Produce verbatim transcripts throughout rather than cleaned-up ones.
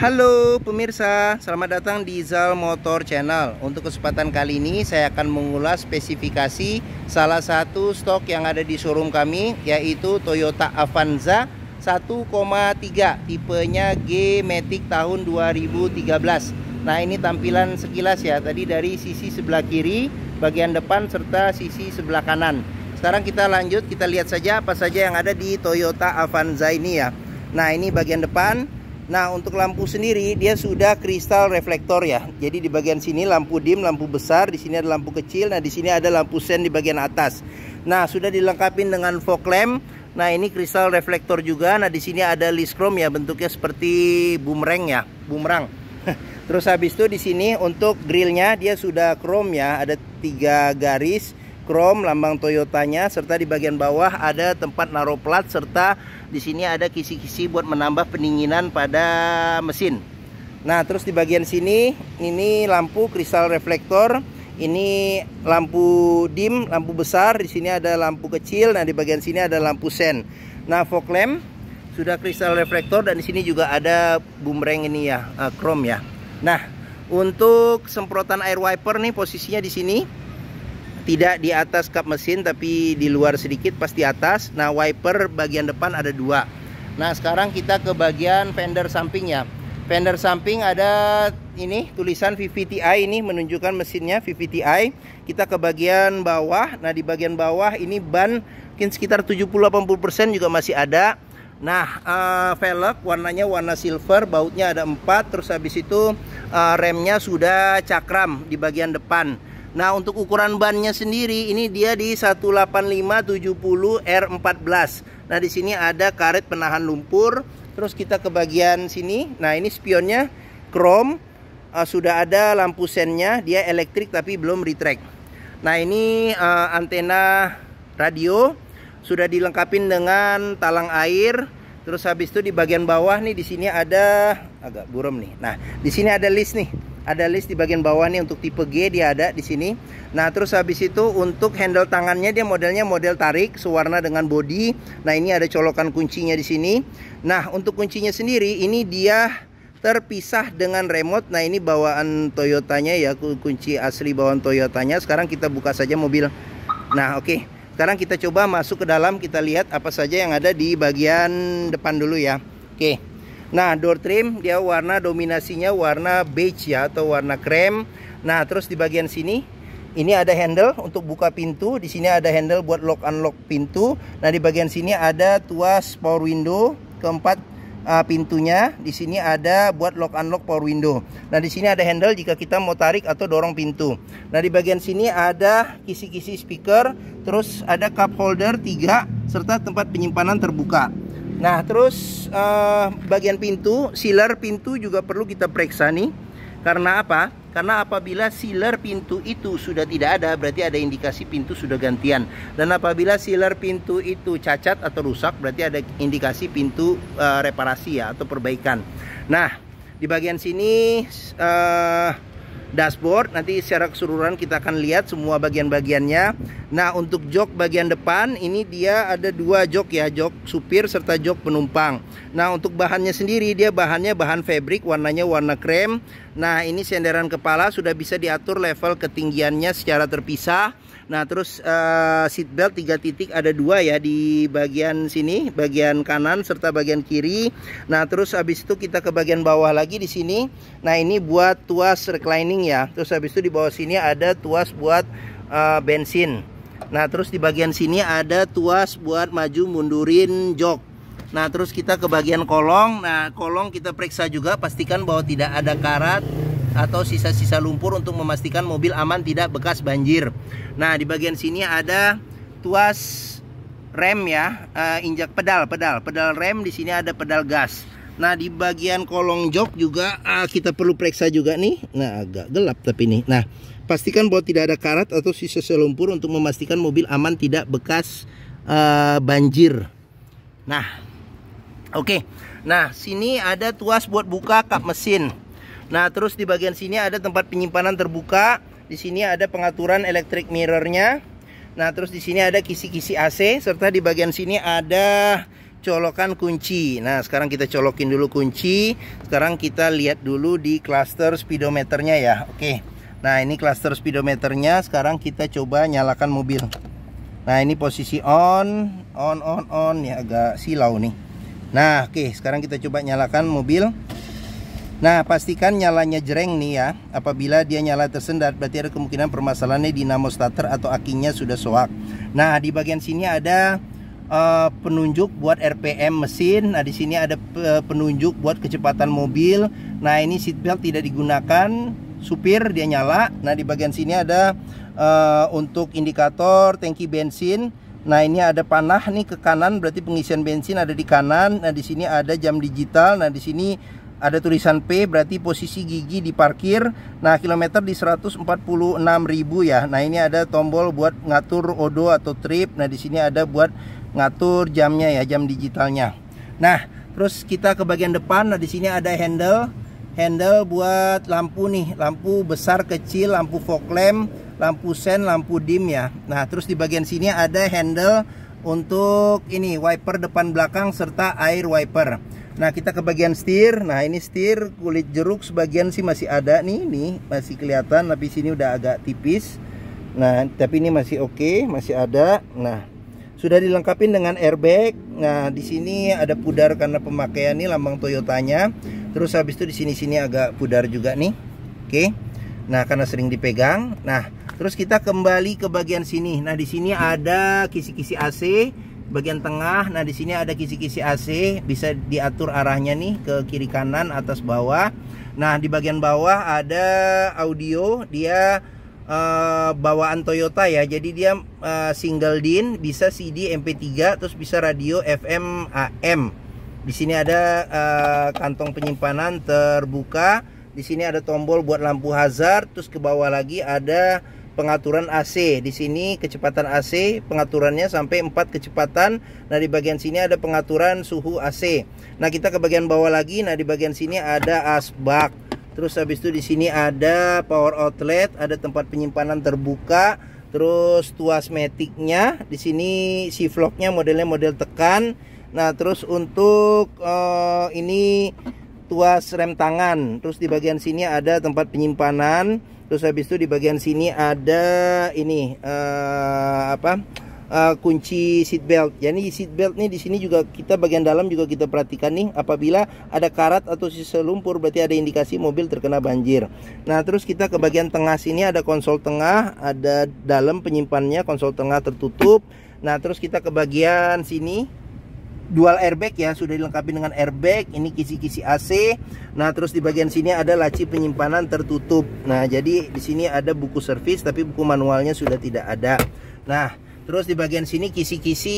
Halo pemirsa, selamat datang di Zal Motor Channel. Untuk kesempatan kali ini saya akan mengulas spesifikasi salah satu stok yang ada di showroom kami, yaitu Toyota Avanza satu koma tiga, tipenya G-Matic tahun dua ribu tiga belas. Nah, ini tampilan sekilas ya, tadi dari sisi sebelah kiri, bagian depan, serta sisi sebelah kanan. Sekarang kita lanjut, kita lihat saja apa saja yang ada di Toyota Avanza ini ya. Nah, ini bagian depan. Nah, untuk lampu sendiri dia sudah kristal reflektor ya. Jadi di bagian sini lampu dim, lampu besar, di sini ada lampu kecil, nah di sini ada lampu sen di bagian atas. Nah, sudah dilengkapi dengan fog lamp. Nah, ini kristal reflektor juga. Nah, di sini ada list chrome ya, bentuknya seperti bumerang ya, bumerang. Terus habis itu di sini untuk grillnya dia sudah chrome ya, ada tiga garis chrome lambang Toyotanya, serta di bagian bawah ada tempat naruh plat, serta di sini ada kisi-kisi buat menambah pendinginan pada mesin. Nah, terus di bagian sini ini lampu kristal reflektor, ini lampu dim, lampu besar, di sini ada lampu kecil, nah di bagian sini ada lampu sen. Nah, fog lamp sudah kristal reflektor, dan di sini juga ada bumerang ini ya, uh, chrome ya. Nah, untuk semprotan air wiper nih posisinya di sini. Tidak di atas kap mesin, tapi di luar sedikit, pas di atas. Nah, wiper bagian depan ada dua. Nah, sekarang kita ke bagian fender sampingnya. Fender samping ada ini tulisan V V T i, ini menunjukkan mesinnya V V T i. Kita ke bagian bawah. Nah, di bagian bawah ini ban mungkin sekitar tujuh puluh sampai delapan puluh persen juga masih ada. Nah, uh, velg warnanya warna silver, bautnya ada empat. Terus habis itu uh, remnya sudah cakram di bagian depan. Nah, untuk ukuran bannya sendiri ini dia di seratus delapan puluh lima tujuh puluh R empat belas. Nah, di sini ada karet penahan lumpur. Terus kita ke bagian sini. Nah, ini spionnya chrome. Uh, sudah ada lampu sennya, dia elektrik tapi belum retract. Nah, ini uh, antena radio sudah dilengkapi dengan talang air. Terus habis itu di bagian bawah nih, di sini ada agak buram nih. Nah, di sini ada list nih. Ada list di bagian bawah nih, untuk tipe G dia ada di sini. Nah, terus habis itu untuk handle tangannya dia modelnya model tarik, sewarna dengan body. Nah, ini ada colokan kuncinya di sini. Nah, untuk kuncinya sendiri ini dia terpisah dengan remote. Nah, ini bawaan Toyotanya ya, kunci asli bawaan Toyotanya. Sekarang kita buka saja mobil. Nah, oke. Okay. Sekarang kita coba masuk ke dalam, kita lihat apa saja yang ada di bagian depan dulu ya. Oke. Okay. Nah, door trim dia warna dominasinya warna beige ya, atau warna krem. Nah, terus di bagian sini ini ada handle untuk buka pintu. Di sini ada handle buat lock unlock pintu. Nah, di bagian sini ada tuas power window keempat uh, pintunya. Di sini ada buat lock unlock power window. Nah, di sini ada handle jika kita mau tarik atau dorong pintu. Nah, di bagian sini ada kisi-kisi speaker, terus ada cup holder tiga, serta tempat penyimpanan terbuka. Nah, terus uh, bagian pintu, sealer pintu juga perlu kita periksa nih. Karena apa? Karena apabila sealer pintu itu sudah tidak ada, berarti ada indikasi pintu sudah gantian. Dan apabila sealer pintu itu cacat atau rusak, berarti ada indikasi pintu uh, reparasi ya, atau perbaikan. Nah, di bagian sini uh, dashboard, nanti secara keseluruhan kita akan lihat semua bagian-bagiannya. Nah, untuk jok bagian depan ini dia ada dua jok ya, jok supir serta jok penumpang. Nah, untuk bahannya sendiri dia bahannya bahan fabric, warnanya warna krem. Nah, ini senderan kepala sudah bisa diatur level ketinggiannya secara terpisah. Nah, terus uh, seat belt tiga titik ada dua ya di bagian sini, bagian kanan serta bagian kiri. Nah, terus habis itu kita ke bagian bawah lagi di sini. Nah, ini buat tuas reclining ya. Terus habis itu di bawah sini ada tuas buat uh, bensin. Nah, terus di bagian sini ada tuas buat maju mundurin jok. Nah, terus kita ke bagian kolong. Nah, kolong kita periksa juga, pastikan bahwa tidak ada karat atau sisa-sisa lumpur untuk memastikan mobil aman tidak bekas banjir. Nah, di bagian sini ada tuas rem ya, uh, injak pedal, pedal, pedal rem. Di sini ada pedal gas. Nah, di bagian kolong jok juga uh, kita perlu periksa juga nih. Nah, agak gelap tapi nih. Nah, pastikan bahwa tidak ada karat atau sisa-sisa lumpur untuk memastikan mobil aman tidak bekas uh, banjir. Nah, oke. Okay. Nah, sini ada tuas buat buka kap mesin. Nah, terus di bagian sini ada tempat penyimpanan terbuka. Di sini ada pengaturan electric mirrornya. Nah, terus di sini ada kisi-kisi A C, serta di bagian sini ada colokan kunci. Nah, sekarang kita colokin dulu kunci. Sekarang kita lihat dulu di cluster speedometernya ya. Oke. Nah, ini cluster speedometernya. Sekarang kita coba nyalakan mobil. Nah, ini posisi on, on, on, on ya, agak silau nih. Nah, oke, sekarang kita coba nyalakan mobil. Nah, pastikan nyalanya jreng nih ya. Apabila dia nyala tersendat, berarti ada kemungkinan permasalahannya dinamo starter atau akinya sudah soak. Nah, di bagian sini ada uh, penunjuk buat R P M mesin. Nah, di sini ada penunjuk buat kecepatan mobil. Nah, ini seatbelt tidak digunakan. Supir dia nyala. Nah, di bagian sini ada uh, untuk indikator tangki bensin. Nah, ini ada panah nih ke kanan, berarti pengisian bensin ada di kanan. Nah, di sini ada jam digital. Nah, di sini ada tulisan P, berarti posisi gigi di parkir. Nah, kilometer di seratus empat puluh enam ribu ya. Nah, ini ada tombol buat ngatur odo atau trip. Nah, di sini ada buat ngatur jamnya ya, jam digitalnya. Nah, terus kita ke bagian depan. Nah, di sini ada handle. Handle buat lampu nih, lampu besar kecil, lampu fog lamp, lampu sen, lampu dim ya. Nah, terus di bagian sini ada handle untuk ini wiper depan belakang serta air wiper. Nah, kita ke bagian setir. Nah, ini setir kulit jeruk sebagian sih masih ada nih, nih masih kelihatan, tapi sini udah agak tipis. Nah, tapi ini masih oke, okay, masih ada. Nah, sudah dilengkapi dengan airbag. Nah, di sini ada pudar karena pemakaian nih lambang Toyotanya. Terus habis itu di sini-sini agak pudar juga nih. Oke. Okay. Nah, karena sering dipegang. Nah, terus kita kembali ke bagian sini. Nah, di sini ada kisi-kisi A C. Bagian tengah, nah di sini ada kisi-kisi A C, bisa diatur arahnya nih ke kiri kanan, atas bawah. Nah, di bagian bawah ada audio, dia uh, bawaan Toyota ya. Jadi dia uh, single din, bisa C D M P tiga, terus bisa radio F M A M. Di sini ada uh, kantong penyimpanan terbuka. Di sini ada tombol buat lampu hazard, terus ke bawah lagi ada pengaturan A C. Di sini kecepatan A C, pengaturannya sampai empat kecepatan. Nah, di bagian sini ada pengaturan suhu A C. Nah, kita ke bagian bawah lagi. Nah, di bagian sini ada asbak. Terus habis itu di sini ada power outlet, ada tempat penyimpanan terbuka. Terus tuas metiknya, di sini si vlognya modelnya model tekan. Nah, terus untuk uh, ini tuas rem tangan. Terus di bagian sini ada tempat penyimpanan. Terus habis itu di bagian sini ada ini uh, apa uh, kunci seat belt. Jadi seat belt nih di sini juga kita bagian dalam juga kita perhatikan nih, apabila ada karat atau sisa lumpur berarti ada indikasi mobil terkena banjir. Nah, terus kita ke bagian tengah sini ada konsol tengah, ada dalam penyimpanannya, konsol tengah tertutup. Nah, terus kita ke bagian sini dual airbag ya, sudah dilengkapi dengan airbag. Ini kisi-kisi A C. Nah, terus di bagian sini ada laci penyimpanan tertutup. Nah, jadi di sini ada buku servis, tapi buku manualnya sudah tidak ada. Nah, terus di bagian sini kisi-kisi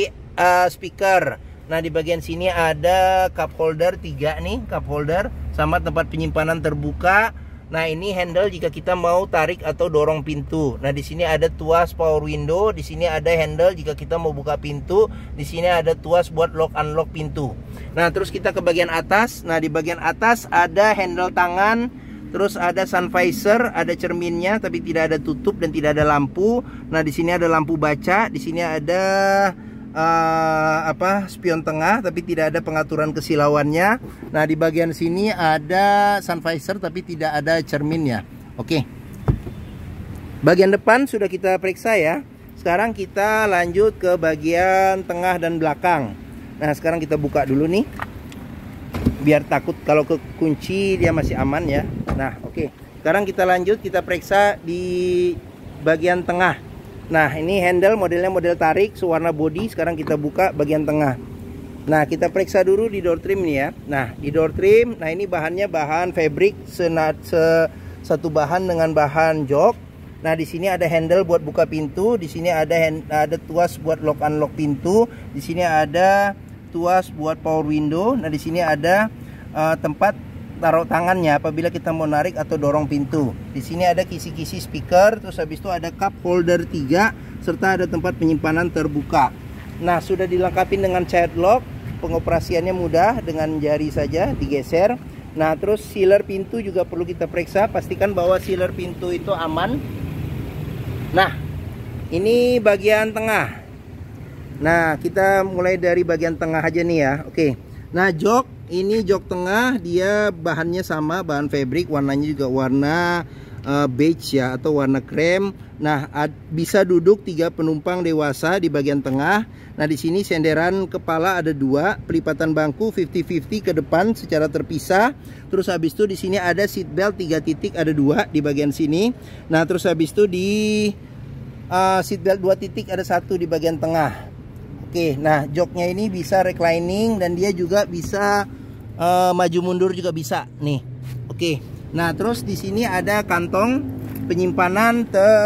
uh, speaker. Nah, di bagian sini ada cup holder tiga nih, cup holder sama tempat penyimpanan terbuka. Nah, ini handle jika kita mau tarik atau dorong pintu. Nah, di sini ada tuas power window, di sini ada handle jika kita mau buka pintu, di sini ada tuas buat lock unlock pintu. Nah, terus kita ke bagian atas. Nah, di bagian atas ada handle tangan, terus ada sun visor, ada cerminnya tapi tidak ada tutup dan tidak ada lampu. Nah, di sini ada lampu baca, di sini ada Uh, apa spion tengah tapi tidak ada pengaturan kesilauannya. Nah, di bagian sini ada sun visor tapi tidak ada cerminnya. Oke. Bagian depan sudah kita periksa ya. Sekarang kita lanjut ke bagian tengah dan belakang. Nah, sekarang kita buka dulu nih. Biar takut kalau ke kunci dia masih aman ya. Nah, oke. Sekarang kita lanjut, kita periksa di bagian tengah. Nah, ini handle modelnya model tarik, sewarna body. Sekarang kita buka bagian tengah. Nah, kita periksa dulu di door trim nih ya. Nah, di door trim, nah ini bahannya bahan fabric senat se, satu bahan dengan bahan jok. Nah, di sini ada handle buat buka pintu, di sini ada hand, ada tuas buat lock unlock pintu, di sini ada tuas buat power window. Nah, di sini ada uh, tempat taruh tangannya apabila kita mau narik atau dorong pintu. Di sini ada kisi-kisi speaker, terus habis itu ada cup holder tiga serta ada tempat penyimpanan terbuka. Nah, sudah dilengkapi dengan child lock, pengoperasiannya mudah, dengan jari saja digeser. Nah, terus sealer pintu juga perlu kita periksa, pastikan bahwa sealer pintu itu aman. Nah, ini bagian tengah. Nah, kita mulai dari bagian tengah aja nih ya. Oke. Nah, jok ini jok tengah, dia bahannya sama, bahan fabric, warnanya juga warna uh, beige ya, atau warna krem. Nah, bisa duduk tiga penumpang dewasa di bagian tengah. Nah, di sini senderan kepala ada dua, pelipatan bangku lima puluh lima puluh ke depan secara terpisah. Terus habis itu di sini ada seat belt tiga titik, ada dua di bagian sini. Nah, terus habis itu di uh, seat belt dua titik ada satu di bagian tengah. Oke, nah joknya ini bisa reclining dan dia juga bisa uh, maju mundur juga bisa nih. Oke, nah terus di sini ada kantong penyimpanan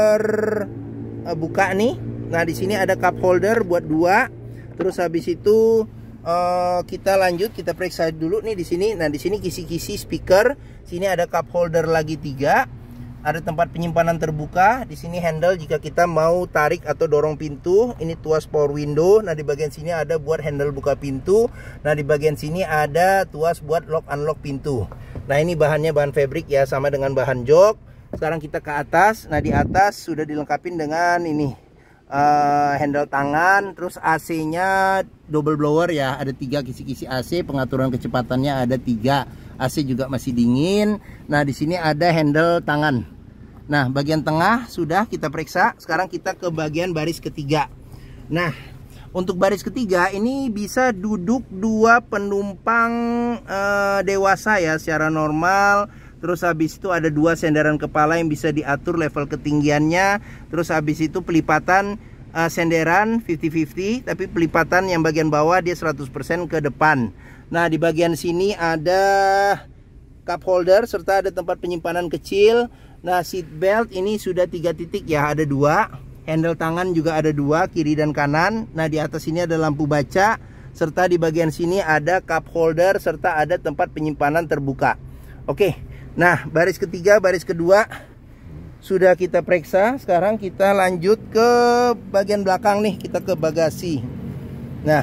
terbuka nih. Nah di sini ada cup holder buat dua. Terus habis itu uh, kita lanjut, kita periksa dulu nih di sini. Nah di sini kisi-kisi speaker. Sini ada cup holder lagi tiga. Ada tempat penyimpanan terbuka. Di sini handle jika kita mau tarik atau dorong pintu. Ini tuas power window. Nah di bagian sini ada buat handle buka pintu. Nah di bagian sini ada tuas buat lock unlock pintu. Nah ini bahannya bahan fabric ya, sama dengan bahan jok. Sekarang kita ke atas. Nah di atas sudah dilengkapi dengan ini uh, handle tangan. Terus A C-nya double blower ya. Ada tiga kisi-kisi A C. Pengaturan kecepatannya ada tiga. A C juga masih dingin. Nah di sini ada handle tangan. Nah bagian tengah sudah kita periksa. Sekarang kita ke bagian baris ketiga. Nah untuk baris ketiga ini bisa duduk dua penumpang eh, dewasa ya secara normal. Terus habis itu ada dua senderan kepala yang bisa diatur level ketinggiannya. Terus habis itu pelipatan uh, senderan lima puluh lima puluh, tapi pelipatan yang bagian bawah dia seratus persen ke depan. Nah di bagian sini ada cup holder serta ada tempat penyimpanan kecil. Nah seat belt ini sudah tiga titik ya, ada dua. Handle tangan juga ada dua, kiri dan kanan. Nah di atas ini ada lampu baca, serta di bagian sini ada cup holder serta ada tempat penyimpanan terbuka. Oke, nah baris ketiga, baris kedua sudah kita periksa. Sekarang kita lanjut ke bagian belakang nih, kita ke bagasi. Nah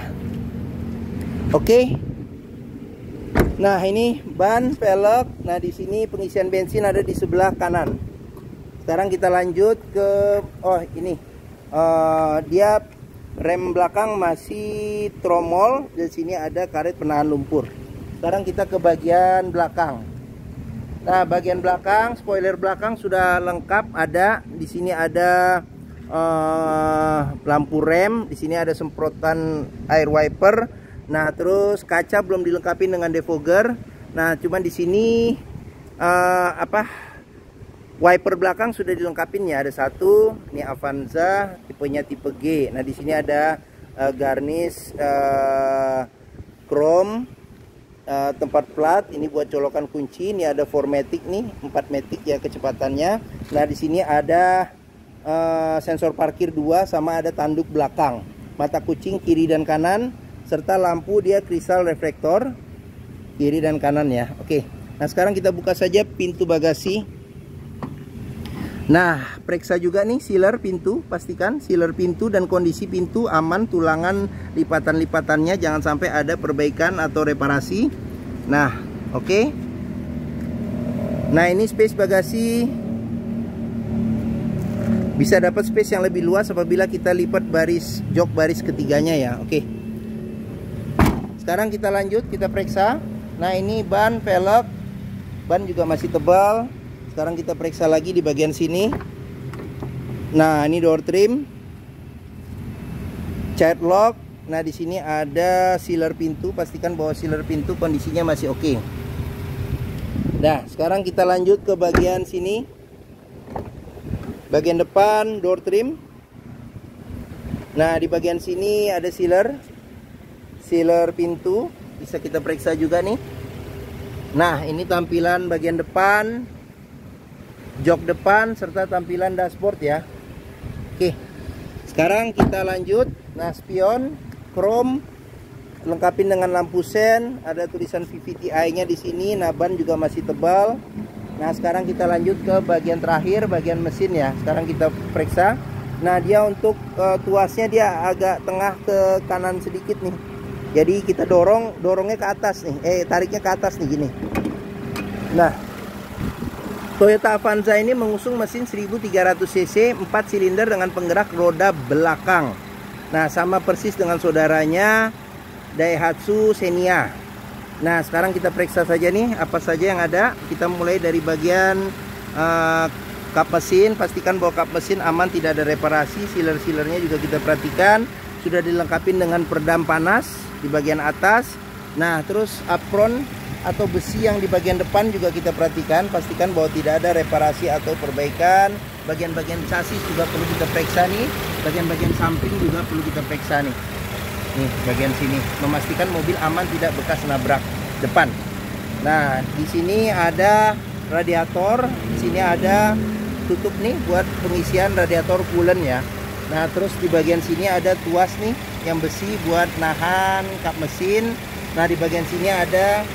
oke. Nah ini ban, velg. Nah di sini pengisian bensin ada di sebelah kanan. Sekarang kita lanjut ke oh ini uh, dia rem belakang masih tromol. Di sini ada karet penahan lumpur. Sekarang kita ke bagian belakang. Nah bagian belakang, spoiler belakang sudah lengkap ada. Di sini ada uh, lampu rem. Di sini ada semprotan air wiper. Nah terus kaca belum dilengkapi dengan defogger. Nah cuman di sini uh, apa wiper belakang sudah dilengkapin ya, ada satu. Ini Avanza tipenya tipe G. Nah di sini ada uh, garnish uh, chrome, uh, tempat plat. Ini buat colokan kunci. Ini ada four matic nih, empat matic ya kecepatannya. Nah di sini ada uh, sensor parkir dua sama ada tanduk belakang, mata kucing kiri dan kanan. Serta lampu dia kristal reflektor kiri dan kanan ya. Oke. Nah sekarang kita buka saja pintu bagasi. Nah periksa juga nih sealer pintu. Pastikan sealer pintu dan kondisi pintu aman. Tulangan lipatan-lipatannya jangan sampai ada perbaikan atau reparasi. Nah oke. Nah ini space bagasi. Bisa dapat space yang lebih luas apabila kita lipat baris jok baris ketiganya ya. Oke. Sekarang kita lanjut, kita periksa. Nah ini ban, velg. Ban juga masih tebal. Sekarang kita periksa lagi di bagian sini. Nah ini door trim, child lock. Nah di sini ada sealer pintu. Pastikan bahwa sealer pintu kondisinya masih oke. Nah sekarang kita lanjut ke bagian sini. Bagian depan door trim. Nah di bagian sini ada sealer sealer pintu, bisa kita periksa juga nih. Nah ini tampilan bagian depan, jok depan serta tampilan dashboard ya. Oke, sekarang kita lanjut. Nah spion chrome, lengkapin dengan lampu sen, ada tulisan V V T I nya di sini. Nah ban juga masih tebal. Nah sekarang kita lanjut ke bagian terakhir, bagian mesin ya. Sekarang kita periksa. Nah dia untuk uh, tuasnya dia agak tengah ke kanan sedikit nih. Jadi kita dorong, dorongnya ke atas nih, eh tariknya ke atas nih gini. Nah, Toyota Avanza ini mengusung mesin seribu tiga ratus cc, empat silinder dengan penggerak roda belakang. Nah, sama persis dengan saudaranya Daihatsu Xenia. Nah, sekarang kita periksa saja nih apa saja yang ada. Kita mulai dari bagian uh, kap mesin. Pastikan bahwa kap mesin aman, tidak ada reparasi. Sealer-sealernya juga kita perhatikan sudah dilengkapi dengan peredam panas di bagian atas. Nah, terus apron atau besi yang di bagian depan juga kita perhatikan. Pastikan bahwa tidak ada reparasi atau perbaikan. Bagian-bagian chassis juga perlu kita periksa nih. Bagian-bagian samping juga perlu kita periksa nih. Nih, bagian sini memastikan mobil aman, tidak bekas nabrak depan. Nah, di sini ada radiator. Di sini ada tutup nih buat pengisian radiator coolant ya. Nah, terus di bagian sini ada tuas nih yang besi buat nahan kap mesin. Nah, di bagian sini ada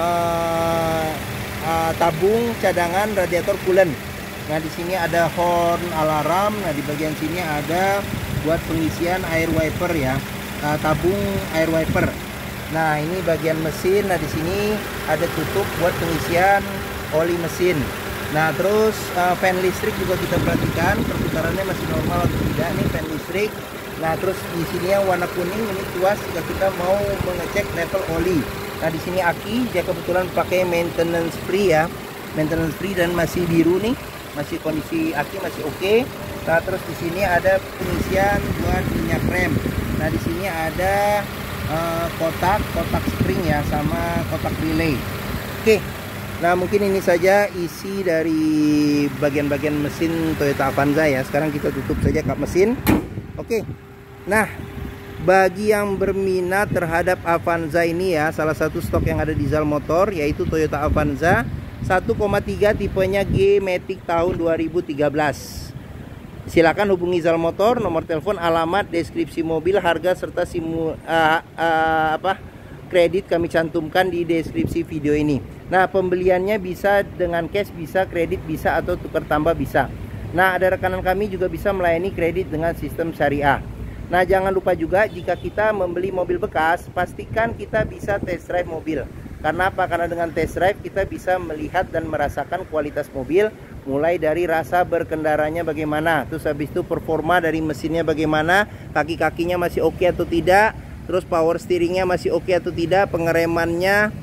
uh, uh, tabung cadangan radiator coolant. Nah, di sini ada horn alarm. Nah, di bagian sini ada buat pengisian air wiper ya, uh, tabung air wiper. Nah, ini bagian mesin. Nah, di sini ada tutup buat pengisian oli mesin. Nah, terus uh, fan listrik juga kita perhatikan perputarannya masih normal atau tidak nih fan listrik. Nah, terus di sini yang warna kuning ini tuas jika kita mau mengecek level oli. Nah, di sini aki dia kebetulan pakai maintenance free ya, maintenance free dan masih biru nih. Masih kondisi aki masih oke. Okay. Nah, terus di sini ada pengisian buat minyak rem. Nah, di sini ada uh, kotak kotak spring ya, sama kotak relay. Oke. Okay. Nah, mungkin ini saja isi dari bagian-bagian mesin Toyota Avanza ya. Sekarang kita tutup saja kap mesin. Oke. Okay. Nah, bagi yang berminat terhadap Avanza ini ya, salah satu stok yang ada di Zal Motor yaitu Toyota Avanza satu koma tiga tipenya G Matic tahun dua ribu tiga belas. Silakan hubungi Zal Motor, nomor telepon, alamat, deskripsi mobil, harga serta simu, uh, uh, apa kredit kami cantumkan di deskripsi video ini. Nah, pembeliannya bisa dengan cash, bisa kredit, bisa atau tukar tambah bisa. Nah, ada rekanan kami juga bisa melayani kredit dengan sistem syariah. Nah, jangan lupa juga jika kita membeli mobil bekas, pastikan kita bisa test drive mobil. Karena apa? Karena dengan test drive kita bisa melihat dan merasakan kualitas mobil, mulai dari rasa berkendaranya bagaimana, terus habis itu performa dari mesinnya bagaimana, kaki-kakinya masih oke atau tidak, terus power steeringnya masih oke atau tidak, pengeremannya,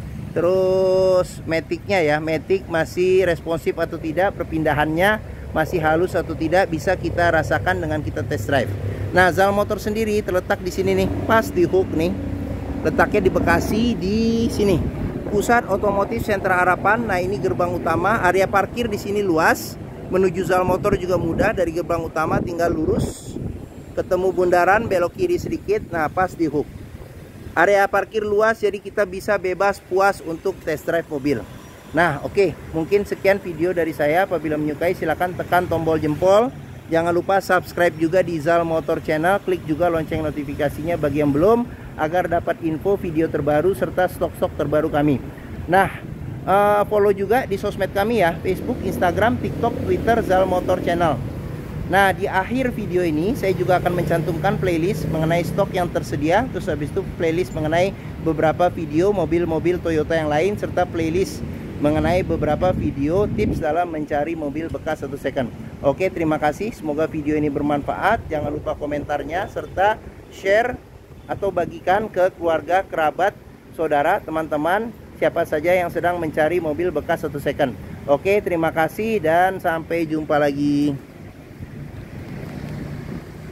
terus maticnya ya, matic masih responsif atau tidak, perpindahannya masih halus atau tidak, bisa kita rasakan dengan kita test drive. Nah, Zal Motor sendiri terletak di sini nih, pas di hook nih, letaknya di Bekasi di sini. Pusat Otomotif Sentra Harapan. Nah, ini gerbang utama. Area parkir di sini luas. Menuju Zal Motor juga mudah, dari gerbang utama tinggal lurus. Ketemu bundaran, belok kiri sedikit. Nah, pas di hook. Area parkir luas, jadi kita bisa bebas puas untuk test drive mobil. Nah, oke, okay. Mungkin sekian video dari saya. Apabila menyukai silahkan tekan tombol jempol. Jangan lupa subscribe juga di Zal Motor Channel. Klik juga lonceng notifikasinya bagi yang belum, agar dapat info video terbaru serta stok-stok terbaru kami. Nah, uh, follow juga di sosmed kami ya, Facebook, Instagram, TikTok, Twitter, Zal Motor Channel. Nah, di akhir video ini saya juga akan mencantumkan playlist mengenai stok yang tersedia. Terus habis itu playlist mengenai beberapa video mobil-mobil Toyota yang lain, serta playlist mengenai beberapa video tips dalam mencari mobil bekas atau second. Oke, terima kasih. Semoga video ini bermanfaat. Jangan lupa komentarnya serta share atau bagikan ke keluarga, kerabat, saudara, teman-teman, siapa saja yang sedang mencari mobil bekas atau second. Oke, terima kasih dan sampai jumpa lagi.